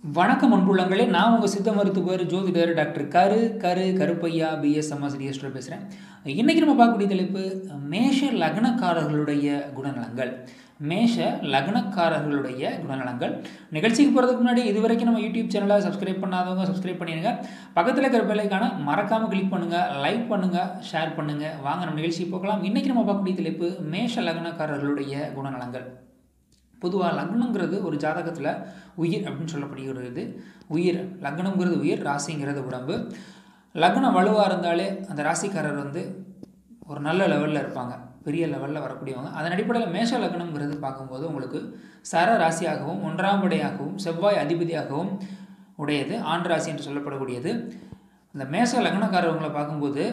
வணக்கம் அன்புள்ளங்களே, நான் உங்கள் சித்த மருத்துவர் ஜோதிடர் டாக்டர் கருப்பையா பிஎஸ்எம்எஸ் டிஎஸ்டர் பேசுகிறேன். இன்றைக்கி நம்ம பார்க்கக்கூடிய தலைப்பு மேஷ லக்னக்காரர்களுடைய குணநலங்கள். மேஷ லக்னக்காரர்களுடைய குணநலங்கள். நிகழ்ச்சிக்கு போகிறதுக்கு முன்னாடி இதுவரைக்கும் நம்ம யூடியூப் சேனலை சப்ஸ்கிரைப் பண்ணாதவங்க சப்ஸ்கிரைப் பண்ணிடுங்க. பக்கத்தில் இருக்கிற பெல்லைக்கான மறக்காமல் கிளிக் பண்ணுங்கள், லைக் பண்ணுங்கள், ஷேர் பண்ணுங்கள். வாங்க நம்ம நிகழ்ச்சிக்கு போகலாம். இன்றைக்கி நம்ம பார்க்கக்கூடிய தலைப்பு மேஷ லக்னக்காரர்களுடைய குணநலங்கள். பொதுவாக லக்னங்கிறது ஒரு ஜாதகத்தில் உயிர் அப்படின்னு சொல்லப்படுகிறது. உயிர், லக்னங்கிறது உயிர், ராசிங்கிறது உடம்பு. லக்னம் வலுவாக இருந்தாலே அந்த ராசிக்காரர் ஒரு நல்ல லெவலில் இருப்பாங்க, பெரிய லெவலில் வரக்கூடியவங்க. அதன் அடிப்படையில் மேஷ லக்னங்கிறது பார்க்கும்போது உங்களுக்கு சர ராசியாகவும் 1ஆம் படையாகவும் செவ்வாய் அதிபதியாகவும் உடையது, ஆண் ராசி என்று சொல்லப்படக்கூடியது. இந்த மேஷ லக்னக்காரவங்களை பார்க்கும்போது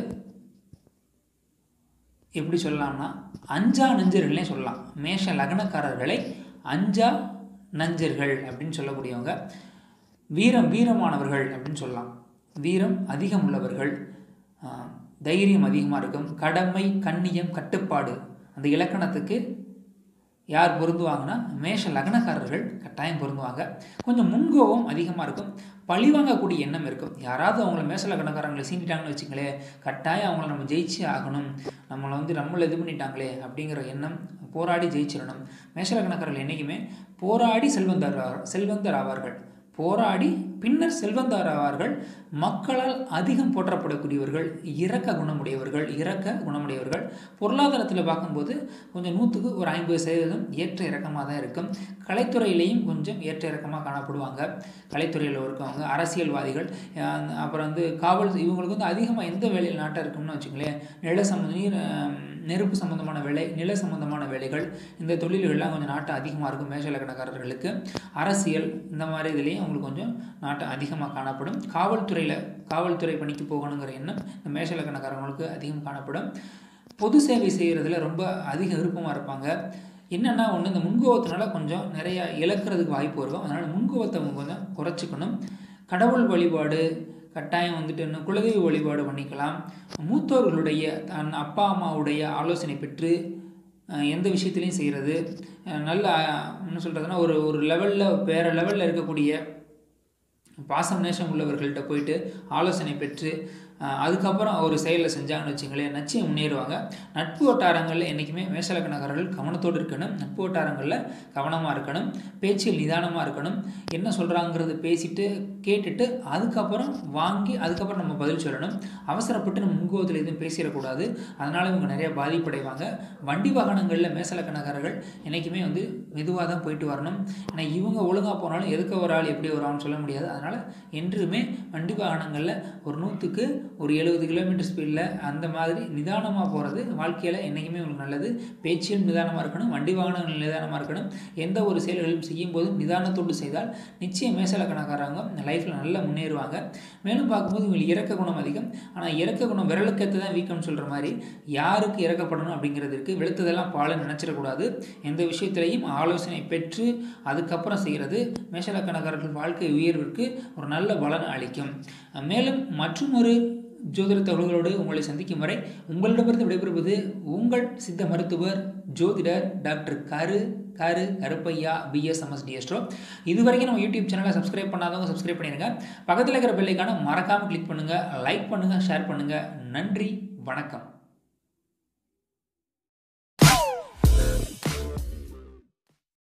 எப்படி சொல்லலாம்னா அஞ்சா நெஞ்சர்கள்னே சொல்லலாம். மேஷ லக்னக்காரர்களை அஞ்சா நஞ்சர்கள் அப்படின்னு சொல்லக்கூடியவங்க. வீரமானவர்கள் அப்படின்னு சொல்லலாம். வீரம் அதிகம் உள்ளவர்கள், தைரியம் அதிகமாக இருக்கும், கடமை, கண்ணியம், கட்டுப்பாடு, அந்த இலக்கணத்துக்கு யார் பொருந்துவாங்கன்னா மேஷ லக்னக்காரர்கள் கட்டாயம் பொருந்துவாங்க. கொஞ்சம் முன்கோபம் அதிகமாக இருக்கும், பழிவாங்கக்கூடிய எண்ணம் இருக்கும். யாராவது அவங்கள மேஷ லக்னக்காரங்களை சீண்டிட்டாங்கன்னு வச்சுங்களேன், கட்டாயம் அவங்கள நம்ம ஜெயிச்சே ஆகணும், நம்மளை இது பண்ணிட்டாங்களே அப்படிங்கிற எண்ணம், போராடி ஜெயிச்சிடணும். மேஷ லக்னக்காரர்கள் என்றைக்குமே போராடி செல்வந்தர் ஆவார்கள். போராடி பின்னர் செல்வந்தர் ஆவார்கள். மக்களால் அதிகம் போற்றப்படக்கூடியவர்கள், இரக்க குணமுடையவர்கள். பொருளாதாரத்தில் பார்க்கும்போது கொஞ்சம் 100க்கு ஒரு 50% ஏற்ற இறக்கமாக தான் இருக்கும். கலைத்துறையிலையும் கொஞ்சம் ஏற்ற இறக்கமாக காணப்படுவாங்க. கலைத்துறையில் இருக்கவங்க, அரசியல்வாதிகள், அப்புறம் காவல், இவங்களுக்கு அதிகமாக எந்த வேலையில் நாட்டம் இருக்கும்னு வச்சுங்களேன், நெருப்பு சம்பந்தமான வேலை, நில சம்பந்தமான வேலைகள், இந்த தொழில்கள்லாம் கொஞ்சம் நாட்டம் அதிகமாக இருக்கும் மேஷ லக்னக்காரர்களுக்கு. அரசியல் இந்த மாதிரி இதுலேயும் அவங்களுக்கு கொஞ்சம் நாட்டம் அதிகமாக காணப்படும். காவல்துறை பணிக்கு போகணுங்கிற எண்ணம் இந்த மேஷ லக்னக்காரங்களுக்கு அதிகம் காணப்படும். பொது சேவை செய்கிறதுல ரொம்ப அதிக விருப்பமாக இருப்பாங்க. என்னென்னா இந்த முன்கோபத்தினால கொஞ்சம் நிறையா இழக்கிறதுக்கு வாய்ப்பு இருக்கும். அதனால் முன்கோபத்தை அவங்க கொஞ்சம் குறைச்சிக்கணும். கடவுள் வழிபாடு கட்டாயம் இன்னும் குலதெய்வ வழிபாடு பண்ணிக்கலாம். மூத்தோர்களுடைய தன் அப்பா அம்மாவுடைய ஆலோசனை பெற்று எந்த விஷயத்துலையும் செய்கிறது நல்ல, என்ன சொல்கிறதுனா ஒரு லெவலில் வேறு லெவலில் இருக்கக்கூடிய பாசம் நேசம் உள்ளவர்கள்ட்ட போயிட்டு ஆலோசனை பெற்று அதுக்கப்புறம் ஒரு செயலில் செஞ்சாங்கன்னு வச்சுங்களேன், நிச்சயம் முன்னேறுவாங்க. நட்பு வட்டாரங்களில் என்றைக்குமே மேஷ லக்னக்காரர்கள் கவனத்தோடு இருக்கணும். நட்பு வட்டாரங்களில் கவனமாக இருக்கணும். பேச்சில் நிதானமாக இருக்கணும். என்ன சொல்கிறாங்கிறது பேசிட்டு கேட்டுட்டு அதுக்கப்புறம் அதுக்கப்புறம் நம்ம பதில் சொல்லணும். அவசரப்பட்டு நம்ம முன்கோபத்தில் எதுவும் பேசிடக்கூடாது. அதனால் இவங்க நிறைய பாதிப்படைவாங்க. வண்டி வாகனங்களில் மேஷ லக்னக்காரர்கள் என்றைக்குமே மெதுவாக தான் போயிட்டு வரணும். ஏன்னா இவங்க ஒழுங்காக போனாலும் எதுக்க ஒரு ஆள் எப்படி வரான்னு சொல்ல முடியாது. அதனால் என்றுமே வண்டி வாகனங்களில் ஒரு 100க்கு ஒரு 70 கிலோமீட்டர் ஸ்பீடில் அந்த மாதிரி நிதானமாக போகிறது வாழ்க்கையில் என்றைக்குமே உங்களுக்கு நல்லது. பேச்சில் நிதானமாக இருக்கணும், வண்டி வாகனங்கள் நிதானமாக இருக்கணும். எந்த ஒரு செயல்களும் செய்யும் போதும் நிதானத்தோடு செய்தால் நிச்சயம் மேஷ லக்னக்காரங்க லைஃப்பில் நல்லா முன்னேறுவாங்க. மேலும் பார்க்கும்போது இவங்களுக்கு இரக்க குணம் அதிகம். ஆனால் இரக்க குணம் விரலுக்கேற்று தான் வீக்கம்னு சொல்கிற மாதிரி யாருக்கு இறக்கப்படணும் அப்படிங்கிறதுக்கு வெளுத்ததெல்லாம் பாலை நினச்சிடக்கூடாது. எந்த விஷயத்திலையும் ஆலோசனை பெற்று அதுக்கப்புறம் செய்கிறது மேஷ லக்னக்காரர்கள் வாழ்க்கை உயர்விற்கு ஒரு நல்ல பலன் அளிக்கும். மேலும் மற்றும் ஒரு ஜோதிட தகவல்களோடு உங்களை சந்திக்கும் வரை உங்களிடமிருந்து விடைபெறுவது உங்கள் சித்த மருத்துவர் ஜோதிடர் டாக்டர் கருப்பையா பிஎஸ்எம்எஸ் டிஎஸ்டர். இதுவரைக்கும் நம்ம யூடியூப் சேனலை சப்ஸ்கிரைப் பண்ணாதவங்க சப்ஸ்கிரைப் பண்ணிடுங்க. பக்கத்தில் இருக்கிற பெல்லைக்கான மறக்காமல் கிளிக் பண்ணுங்கள், லைக் பண்ணுங்கள், ஷேர் பண்ணுங்கள். நன்றி, வணக்கம்.